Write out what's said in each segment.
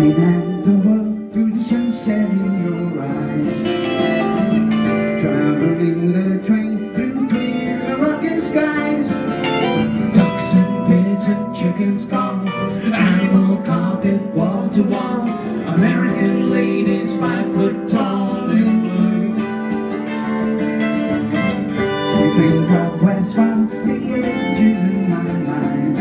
Looking at the world through the sunset in your eyes, traveling the train through clear Moroccan skies. Ducks and pigs and chickens gone, animal carpet wall to wall, American ladies 5 foot tall in blue, sweeping cobwebs from the edges of my mind.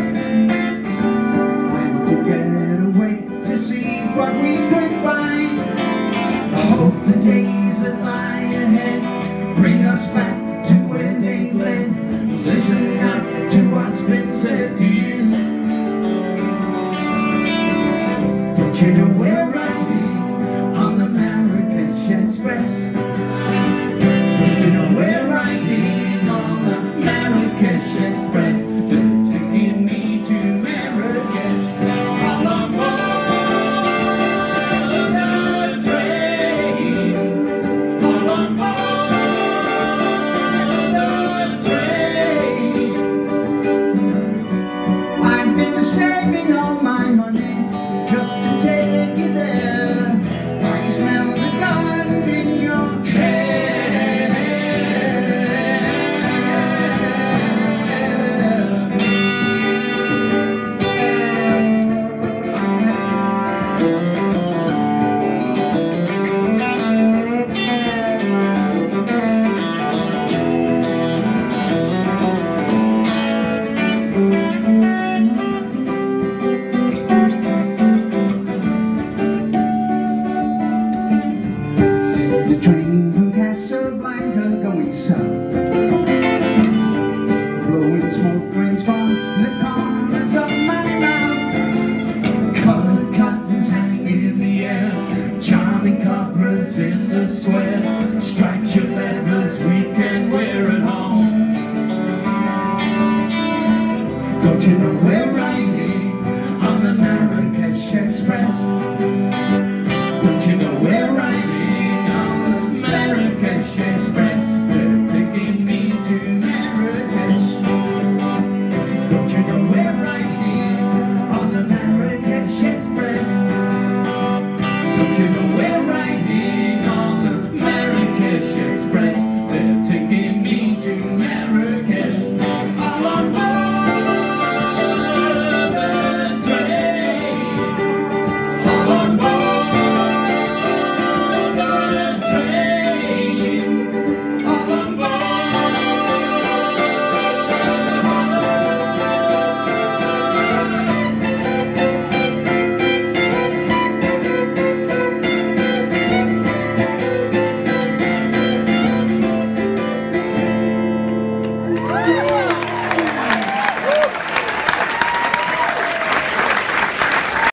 Went to get away to see what we could find. I hope the days that lie ahead bring us back to where they led. Listen not to what's been said to you. Don't you know we're riding on the Marrakesh Express? Don't you know we're riding on the Marrakesh Express? They're taking me to Marrakesh. All on board the train. All on board the train. I've been saving all my money just to take you there. I smell the garden in your hair. The train from Casablanca going south, blowing smoke rings from the corners of my mouth. Colored cottons hang in the air, charming cobras in the square. Striped your leathers we can wear at home. Don't you know we're riding